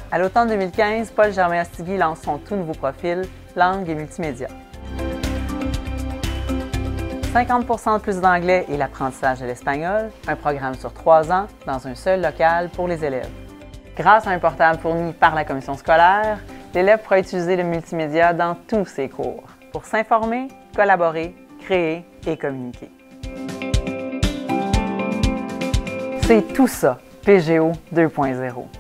À l'automne 2015, Paul Germain-Ostigui lance son tout nouveau profil Langue et multimédia. 50% de plus d'anglais et l'apprentissage de l'espagnol, un programme sur 3 ans dans un seul local pour les élèves. Grâce à un portable fourni par la commission scolaire, l'élève pourra utiliser le multimédia dans tous ses cours pour s'informer, collaborer, créer et communiquer. C'est tout ça, PGO 2.0.